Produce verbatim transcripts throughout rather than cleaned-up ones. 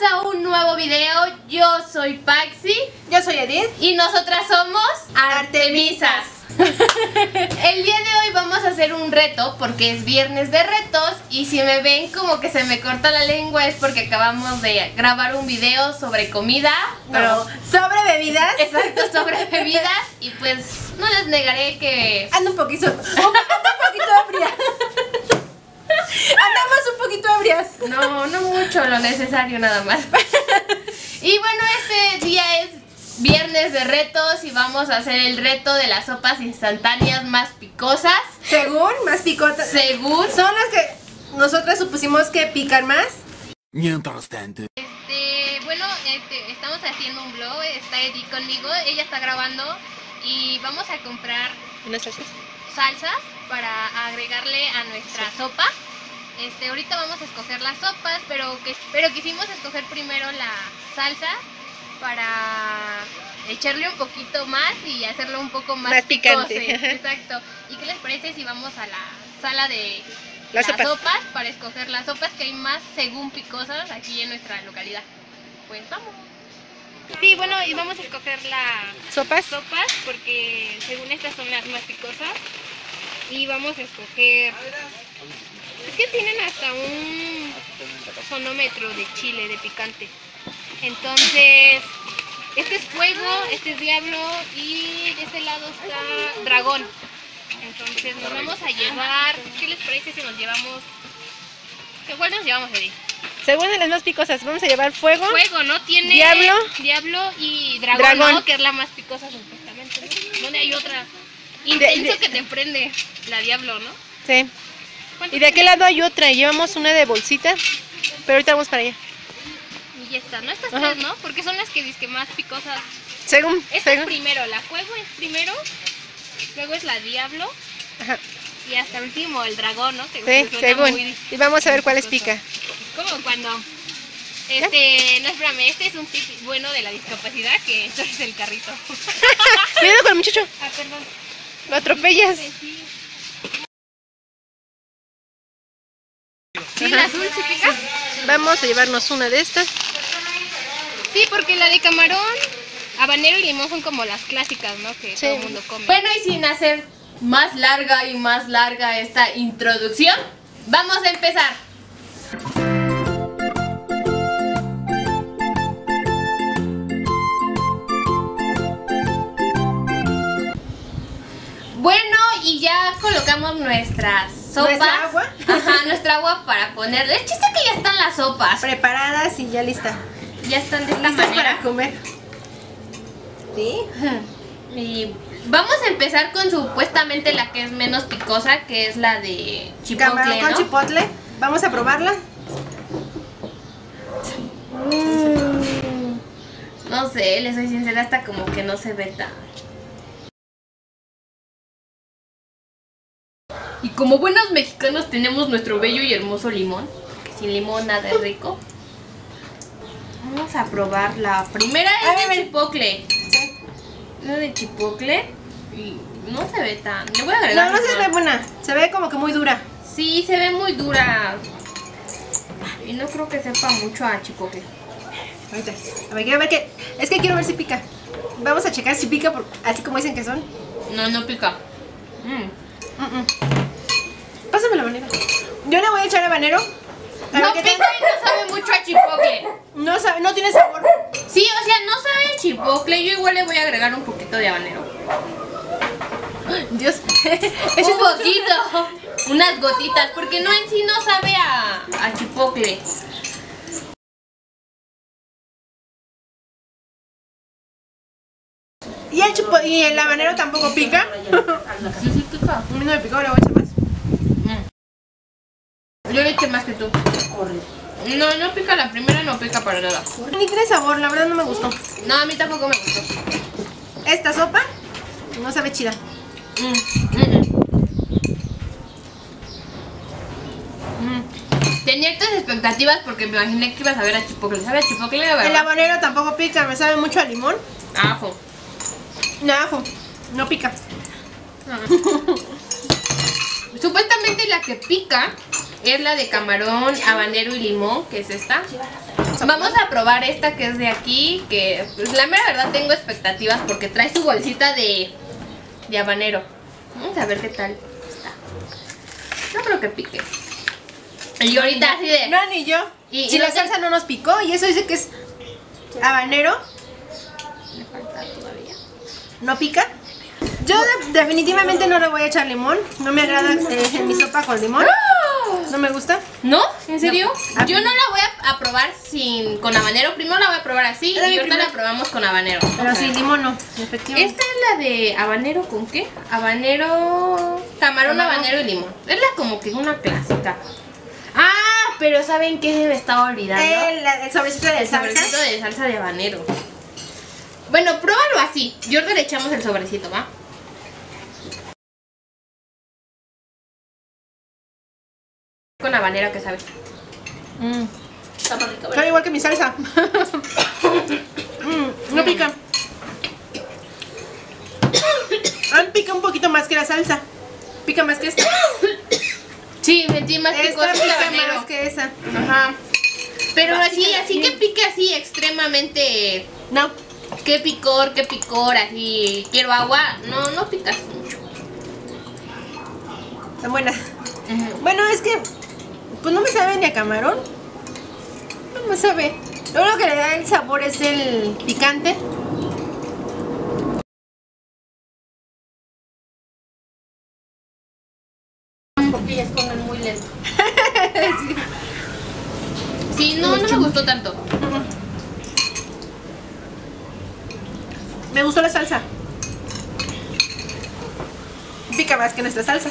a un nuevo video. Yo soy Paxi. Yo soy Edith. Y nosotras somos Artemisas. El día de hoy vamos a hacer un reto porque es viernes de retos. Y si me ven como que se me corta la lengua es porque acabamos de grabar un video sobre comida. Pero no, sobre bebidas. Exacto, sobre bebidas. Y pues no les negaré que ando un poquito, ando un poquito ebria. Andamos un poquito ebrias. No, no mucho, lo necesario nada más. Y bueno, este día es viernes de retos y vamos a hacer el reto de las sopas instantáneas más picosas. Según, más picotas. Según. Son las que nosotras supusimos que pican más. Mientras tanto. Este, bueno, este, estamos haciendo un vlog, está Edith conmigo, ella está grabando y vamos a comprar ¿Unas salsas? salsas para agregarle a nuestra sí. sopa. Este, ahorita vamos a escoger las sopas, pero que, pero quisimos escoger primero la salsa para echarle un poquito más y hacerlo un poco más, más picante. Picose. Exacto. ¿Y qué les parece si vamos a la sala de las, las sopas. sopas para escoger las sopas que hay más según picosas aquí en nuestra localidad? Pues vamos. Sí, bueno, y vamos a escoger las sopas, sopas porque según estas son las más picosas. Y vamos a escoger... Es que tienen hasta un sonómetro de chile, de picante. Entonces, este es fuego, este es diablo y de este lado está dragón. Entonces nos vamos a llevar... ¿Qué les parece si nos llevamos... ¿Cuál nos llevamos, Edith? Según de las más picosas, vamos a llevar fuego. Fuego, ¿no? Tiene diablo, diablo y dragón, dragón. ¿no? Que es la más picosa supuestamente, ¿no? ¿Dónde hay otra? Intenso de, de, que te prende la diablo, ¿no? Sí. Y de aquel lado hay otra, llevamos una de bolsita, pero ahorita vamos para allá. Y ya está, ¿no? Estas Ajá. tres, ¿no? Porque son las que dizque más picosas. Según. Esta según. es primero, la fuego es primero, luego es la diablo. Ajá. Y hasta el último el dragón, ¿no? Que sí, según. Muy, y vamos a ver cuáles pica. Es como cuando... Este, no, espérame, este es un tip bueno de la discapacidad, que esto es el carrito. Cuidado con el muchacho. Ah, perdón. Lo atropellas. Sí, ¿sí, la azul sí pica? Vamos a llevarnos una de estas. Sí, porque la de camarón, habanero y limón son como las clásicas, ¿no? Que sí. Todo el mundo come. Bueno, y sin hacer más larga y más larga esta introducción, vamos a empezar. Bueno, y ya colocamos nuestras sopas. ¿Nuestra agua? Ajá, nuestra agua para ponerle. El chiste que ya están las sopas preparadas y ya lista. Ya están de esta listas manera para comer. ¿Sí? Y vamos a empezar con supuestamente la que es menos picosa, que es la de chipotle, camarón con ¿no? chipotle. Vamos a probarla. Mm. No sé, les soy sincera, hasta como que no se ve tan. Y como buenos mexicanos tenemos nuestro bello y hermoso limón, porque sin limón nada es rico. Vamos a probar la primera, es de chipotle. Sí. Es de chipotle y no se ve tan... Le voy a agregar. No, no se ve buena, se ve como que muy dura. Sí, se ve muy dura. Y no creo que sepa mucho a chipotle. Ahorita, a ver, quiero ver que... Es que quiero ver si pica. Vamos a checar si pica, por... así como dicen que son. No, no pica. Mm. Mm -mm. Pásame el habanero. Yo le voy a echar habanero. A no pica y no sabe mucho a chipotle. No sabe, no tiene sabor. Sí, o sea, no sabe a chipotle. Yo igual le voy a agregar un poquito de habanero. Dios. Un poquito. Unas gotitas, porque no en sí no sabe a, a chipotle. ¿Y el, chupo, y el habanero tampoco pica? Sí, sí pica. A mí no me picó, le voy a echar más. Yo le eché más que tú. No, no pica, la primera no pica para nada. Ni tiene sabor, la verdad no me gustó. No, a mí tampoco me gustó. Esta sopa no sabe chida. Mm, mm, mm. Tenía estas expectativas porque me imaginé que ibas a ver a chipotle. ¿Sabe a chipotle, verdad? El habanero tampoco pica, me sabe mucho a limón. Ajo. No, ajo, no pica. Supuestamente la que pica es la de camarón, habanero y limón, que es esta. Vamos a probar esta que es de aquí, que pues, la mera verdad tengo expectativas porque trae su bolsita de, de habanero. Vamos a ver qué tal está. No creo que pique. Y ahorita así de... No, ni yo. Y, si y la no salsa no nos picó y eso dice que es habanero, me falta todavía. ¿no pica? Yo de- definitivamente no le voy a echar limón. No me agrada eh, mi sopa con limón. No me gusta. ¿No? ¿En serio? No. Yo no la voy a, a probar sin con habanero. Primero la voy a probar así y Era mi ahorita primer- la probamos con habanero. Pero Ok. sin limón no, efectivamente. Esta es la de habanero con qué? Habanero, camarón, Camarón. habanero y limón. Es la como que una clásica. Ah, pero ¿saben qué se me estaba olvidando? El, el sobrecito de El salsa. sobrecito de salsa de habanero. Bueno, pruébalo así. Yo le echamos el sobrecito, ¿va? Con habanero, ¿qué sabes? Mm. Está más rico, Sabe ¿verdad? igual que mi salsa. Mm, no pica. Ah, pica un poquito más que la salsa. Pica más que esta. Sí, sentí más picoso Esta el pica habanero. más que esa. Ajá. Pero Va, así, pícala así bien. que pique así extremadamente. No. Qué picor, qué picor, así. Quiero agua. No, no picas mucho. Tan buena. Bueno, es que pues no me sabe ni a camarón. No me sabe. Lo único que le da el sabor es el picante. Porque ellas comen muy lento. Sí, no, no me gustó tanto. Me gustó la salsa. Pica más que nuestra salsa.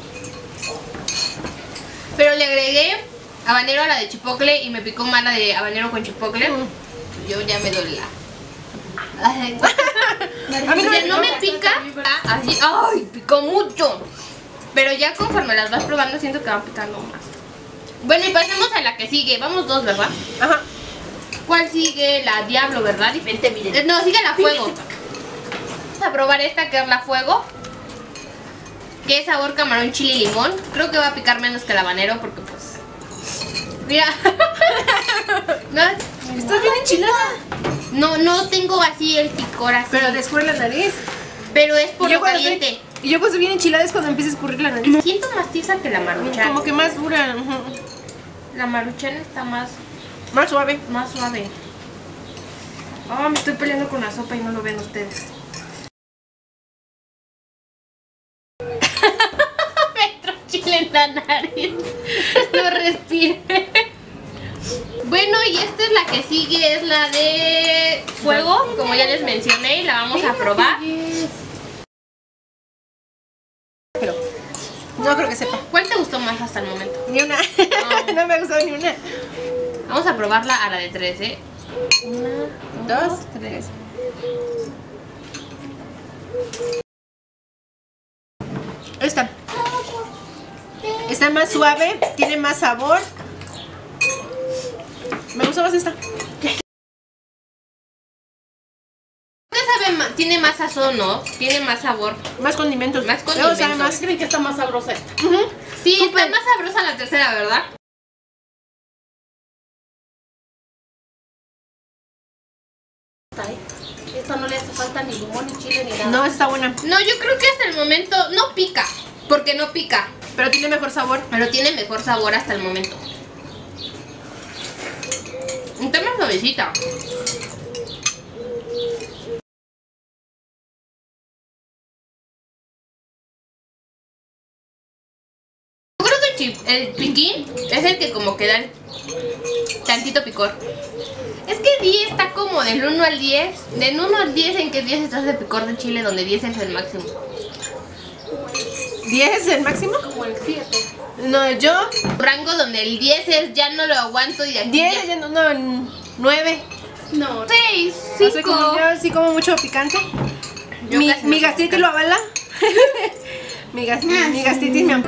Pero le agregué habanero a la de chipotle y me picó más la de habanero con chipotle. Mm. Yo ya me duele la. Ay, A mí no o sea, me- no me pica así. ¡Ay! Picó mucho. Pero ya conforme las vas probando siento que van picando más. Bueno, y pasemos a la que sigue. Vamos dos, ¿verdad? Ajá. ¿Cuál sigue? La Diablo, ¿verdad? Vente, miren. Eh, No, sigue la Fuego. Vamos a probar esta que es la Fuego. Que es sabor camarón, chile y limón. Creo que va a picar menos que el habanero porque pues... Mira. no, Estás bien enchilada. no, no tengo así el picor así. Pero te escurre la nariz. Pero es por Y yo lo cuando caliente. estoy- Y yo cuando estoy bien enchilada es cuando empieza a escurrir la nariz. Siento más tiesa que la maruchan. Como que más dura. Ujú. La maruchan está más, Más suave. más suave. Ah, me estoy peleando con la sopa y no lo ven ustedes. Me entró chile en la nariz. No respire. Bueno, y esta es la que sigue, es la de fuego, como ya les mencioné, y la vamos a probar. Pero no creo que sepa. ¿Cuál te gustó más hasta el momento? Ni una. No me ha gustado ni una. Vamos a probarla a la de tres, ¿eh? Dos, tres. Esta. Está más suave, tiene más sabor. Me gusta más esta. Creo que sabe ma- tiene más sazón, ¿no? Tiene más sabor. Más condimentos. Más Luego sabe condimentos. más. ¿Creen que está más sabrosa esta? Ujú. Sí, Súper. está más sabrosa la tercera, ¿verdad? Esta, ¿eh? Esta no le hace falta ni limón, ni chile, ni nada. No, esta está buena. No, yo creo que hasta el momento no pica, porque no pica, Pero tiene mejor sabor. pero tiene mejor sabor hasta el momento. Está más suavecita. Yo creo que el, chip- el piquín es el que como que da el tantito picor. Es que diez está como del uno al diez. Del uno al diez, ¿en qué diez estás de picor de chile? Donde diez es el máximo. ¿diez es el máximo? Como el siete. No, yo. Rango donde el diez es ya no lo aguanto y de aquí diez, ya- ya no, no, nueve. No, seis, O sea, cinco. como yo sí como mucho picante. Yo Mi, casi mi no gastritis como lo avala. mi, gas- mi gastritis me...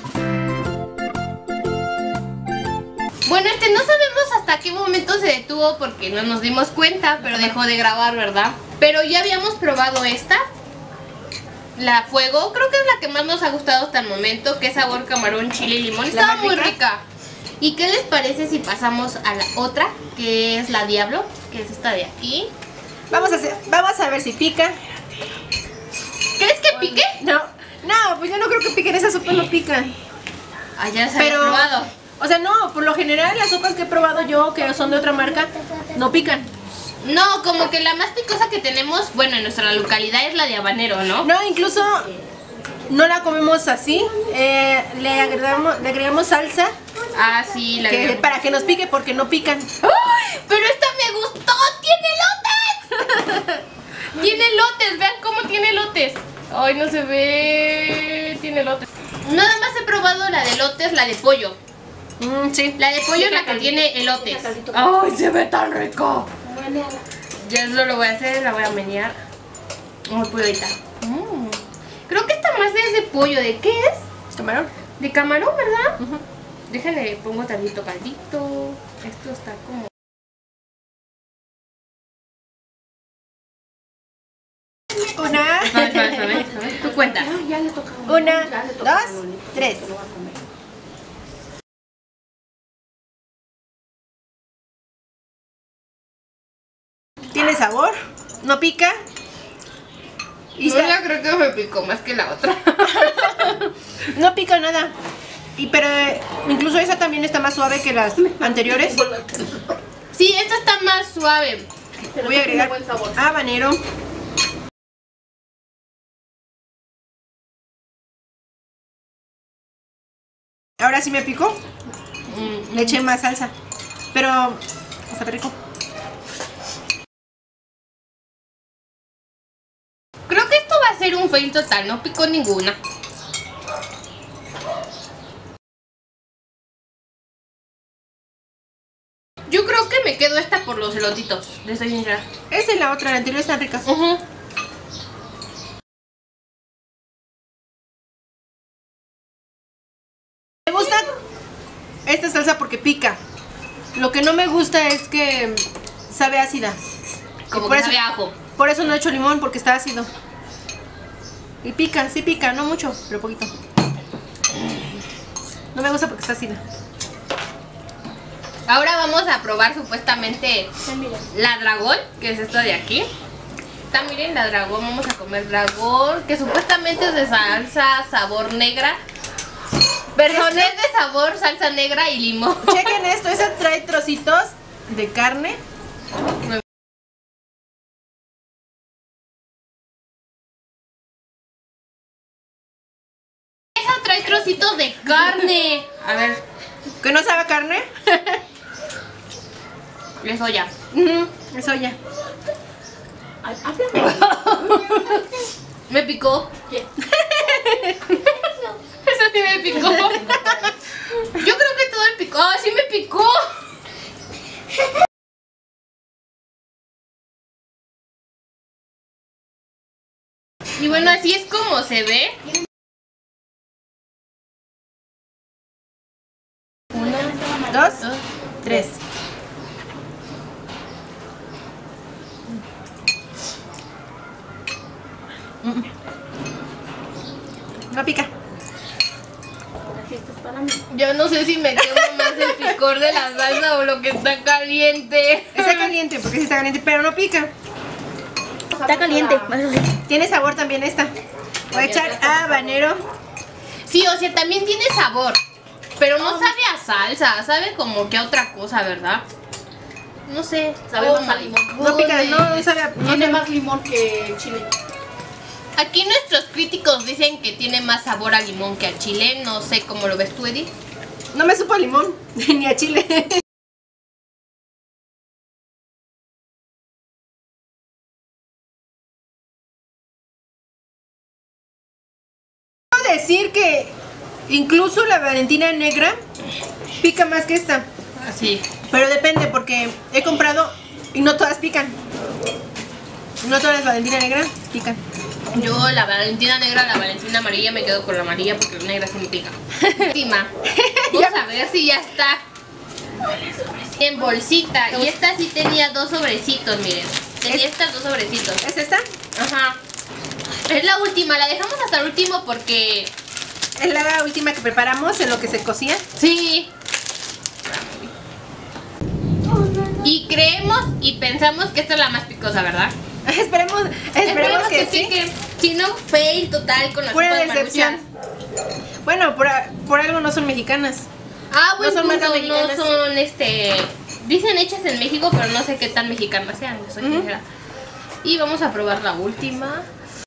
Bueno, este no sabemos hasta qué momento se detuvo porque no nos dimos cuenta, pero dejó de grabar, ¿verdad? Pero ya habíamos probado esta. la Fuego, creo que es la que más nos ha gustado hasta el momento, que es sabor camarón, chile y limón. ¿La Estaba más muy rica? rica. ¿Y qué les parece si pasamos a la otra, que es la Diablo, que es esta de aquí? Vamos a hacer, vamos a ver si pica. ¿Crees que pique? No, no, pues yo no creo que piquen, esas sopas no pican. Ah, ya se Pero, había probado. o sea, no, por lo general las sopas que he probado yo, que son de otra marca, no pican. No, como que la más picosa que tenemos, bueno, en nuestra localidad es la de habanero, ¿no? No, incluso no la comemos así, eh, le agregamos, le agregamos salsa Ah, sí, la que, de... para que nos pique porque no pican. ¡Ay! Pero esta me gustó, tiene lotes. Tiene lotes, vean cómo tiene lotes. Ay, no se ve, tiene lotes. Nada más he probado la de lotes, la de pollo. Mm, sí. La de pollo es la que tiene elotes. ¡Ay, se ve tan rico! Ya eso lo voy a hacer, la voy a menear. Muy pollo ahorita. Mm. Creo que esta más es de pollo. ¿De qué es? ¿Camarón? De camarón, ¿verdad? Uh-huh. Déjenle, pongo tantito caldito. Esto está como... Una, A ver, a ver, a ver, a ver, tú cuentas. Ya le toca. una, Ya le toca dos, a Lolita. tres. Lo va a comer. Tiene sabor, no pica. Y No, está- la creo que me picó más que la otra. no pica nada. Y pero eh, incluso esa también está más suave que las anteriores. Sí, esta está más suave. Pero Voy a tiene agregar buen sabor. habanero. Ahora sí me picó. Mm, Le eché más salsa. Pero está rico. Creo que esto va a ser un fail total, no picó ninguna. Yo creo que me quedo esta por los elotitos, les soy sincera. Esta y la otra, la anterior están ricas. Ujú. Me gusta esta salsa porque pica. Lo que no me gusta es que sabe ácida. Como por que eso- sabe a ajo. Por eso no he hecho limón, porque está ácido. Y pica, sí pica, no mucho, pero poquito. No me gusta porque está ácida. Ahora vamos a probar supuestamente la dragón, que es esto de aquí. Está, miren, la dragón, vamos a comer dragón, que supuestamente es de salsa sabor negra. Perdón, es de sabor salsa negra y limón. Chequen esto, esa trae trocitos de carne. Esa trae trocitos de carne. A ver, ¿Que no sabe a carne? les soya. Ujú, eso ya. Ay, háblame. Me picó. ¿Qué? Eso sí me picó. Yo creo que todo me picó. ¡Ah, sí me picó! Y bueno, así es como se ve. Dos, tres. Mm. No pica. Así esto es para mí. Yo no sé si me quemo más el picor de la salsa o lo que está caliente. Está caliente, porque sí está caliente, pero no pica. Está caliente. Tiene sabor también esta. Voy a echar habanero. Sí, o sea, también tiene sabor. Pero no sabe a salsa, sabe como que a otra cosa, ¿verdad? No sé. Sabe Oh más a my limón. No pica, no goodness. sabe a- no Tiene sabe- más limón que chile. Aquí nuestros críticos dicen que tiene más sabor a limón que a chile. No sé cómo lo ves tú, Eddie. No me supo a limón, ni a chile. Puedo decir que incluso la Valentina negra pica más que esta. Así. Pero depende porque he comprado y no todas pican. No todas las Valentina negra pican. Yo la Valentina negra, la Valentina amarilla, me quedo con la amarilla porque la negra sí me pica. Última. Vamos a ver si ya está en bolsita. Y esta sí tenía dos sobrecitos, miren. Tenía Es- estas dos sobrecitos. ¿Es esta? Ajá. Es la última, la dejamos hasta el último porque... Es la última que preparamos en lo que se cocía. Sí. Y creemos y pensamos que esta es la más picosa, ¿verdad? Esperemos, esperemos, Esperemos que, que sí. sí, que si no, fail total con las Pura sopas decepción. maruchas. Bueno, por, a- por algo no son mexicanas. Ah, buen No son punto, marcas no mexicanas. son, este... Dicen hechas en México, pero no sé qué tan mexicanas sean, soy Ujú. sincera. Y vamos a probar la última.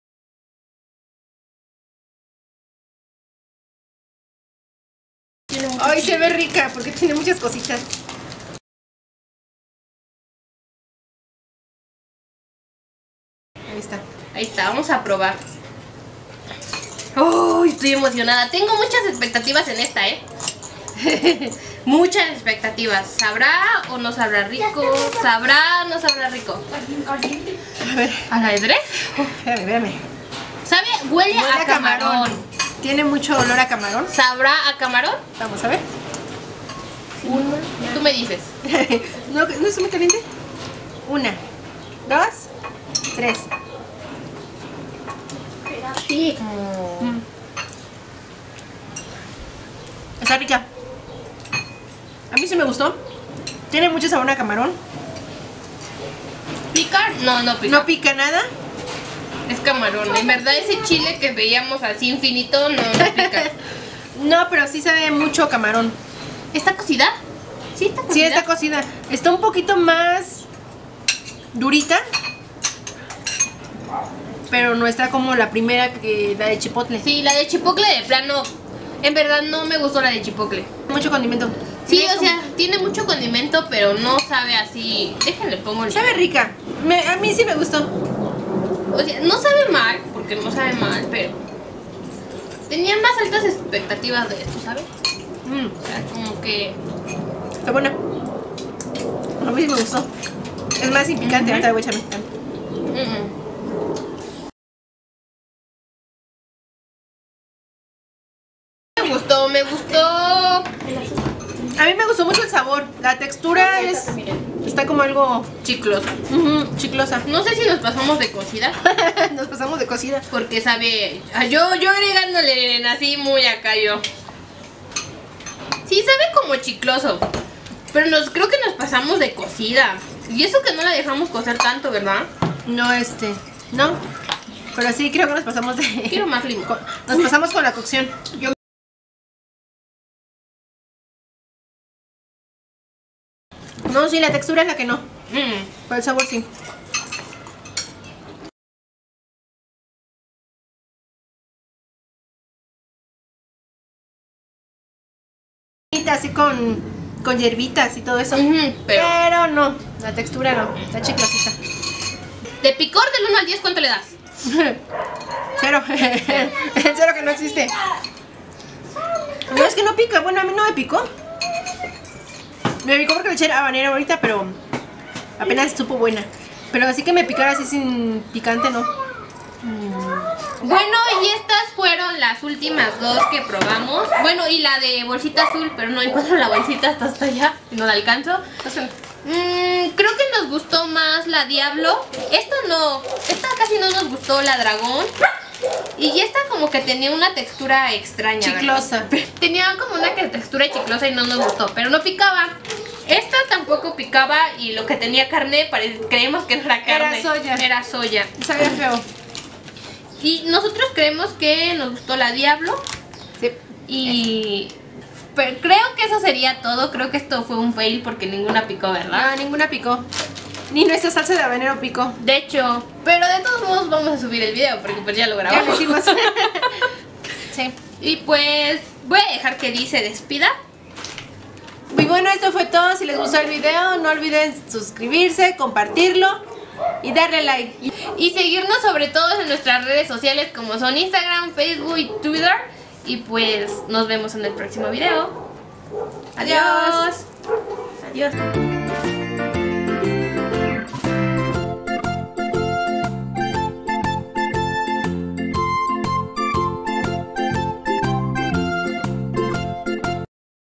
Tiene mucho Ay, se chile. ve rica porque tiene muchas cositas. Ahí está. Ahí está, vamos a probar. Uy, estoy emocionada. Tengo muchas expectativas en esta, ¿eh? Muchas expectativas. ¿Sabrá o no sabrá rico? ¿Sabrá o no sabrá rico? A ver, ¿A la de tres? espérame, espérame. ¿Sabe? Huele, Huele a camarón. Tiene mucho olor a camarón. ¿Sabrá a camarón? Vamos a ver. Una. Tú me dices. ¿No, ¿No es muy caliente? Una, dos, tres. Sí. Mm. Está rica. A mí sí me gustó. Tiene mucho sabor a camarón. ¿Pica? No, no pica. No pica nada. Es camarón. En verdad ese chile que veíamos así infinito no, no pica. No, pero sí sabe mucho a camarón. ¿Está cocida? Sí, está cocida. Sí, está cocida. Está un poquito más durita. Pero no está como la primera, que la de chipotle. Sí, la de chipotle de plano. En verdad no me gustó la de chipotle. Mucho condimento. Sí, Tiene o sea, tiene mucho condimento, pero no sabe así. Déjenle pongo el... sabe rica. Me- a mí sí me gustó. O sea, no sabe mal, porque no sabe mal, pero tenía más altas expectativas de esto, ¿sabes? Mm, O sea, como que... está buena. A mí sí me gustó. Es más sin picante. Ujú. Ahorita le voy a echar más picante. mm. Me gustó, me gustó. A mí me gustó mucho el sabor. La textura es... está como algo Chiclosa. ujú, chiclosa. No sé si nos pasamos de cocida, Nos pasamos de cocida. porque sabe... ah, Yo, yo agregándole así muy acá yo. Sí, sabe como chicloso. Pero nos, creo que nos pasamos de cocida. Y eso que no la dejamos cocer tanto, ¿verdad? No, este... no. Pero sí, creo que nos pasamos de... Quiero más limón. con- nos pasamos con la cocción. Yo... No, sí, la textura es la que no. Mm. Pero el sabor sí. Así con, con hierbitas y todo eso. Ujú, pero... Pero no, la textura no, está chiclosita. De picor del uno al diez, ¿cuánto le das? Cero. El cero que no existe. No, es que no pica. Bueno, a mí no me picó. Me picó porque le eché habanero ahorita, pero apenas supo buena. Pero así que me picara así sin picante, no. Bueno, y estas fueron las últimas dos que probamos. Bueno, y la de bolsita azul, pero no encuentro la bolsita hasta hasta allá, no la alcanzo. Mm, creo que nos gustó más la Diablo. Esta no, esta casi no nos gustó, la Dragón. Y esta como que tenía una textura extraña, Chiclosa. ¿verdad? Tenía como una que- textura chiclosa y no nos gustó, pero no picaba. Esta tampoco picaba y lo que tenía carne, pare- creemos que no era Era carne. soya. Era soya. Sabía feo. Y nosotros creemos que nos gustó la Diablo. Sí. Y pero creo que eso sería todo. Creo que esto fue un fail porque ninguna picó, ¿verdad? No, ninguna picó. Ni nuestra salsa de habanero picó. De hecho, pero de todos modos vamos a subir el video porque pues ya lo Ya lo grabamos. hicimos. Sí. Y pues voy a dejar que Di se despida. Y bueno, esto fue todo. Si les gustó el video, no olviden suscribirse, compartirlo y darle like. Y seguirnos sobre todo en nuestras redes sociales como son Instagram, Facebook y Twitter. Y pues nos vemos en el próximo video. Adiós. Adiós.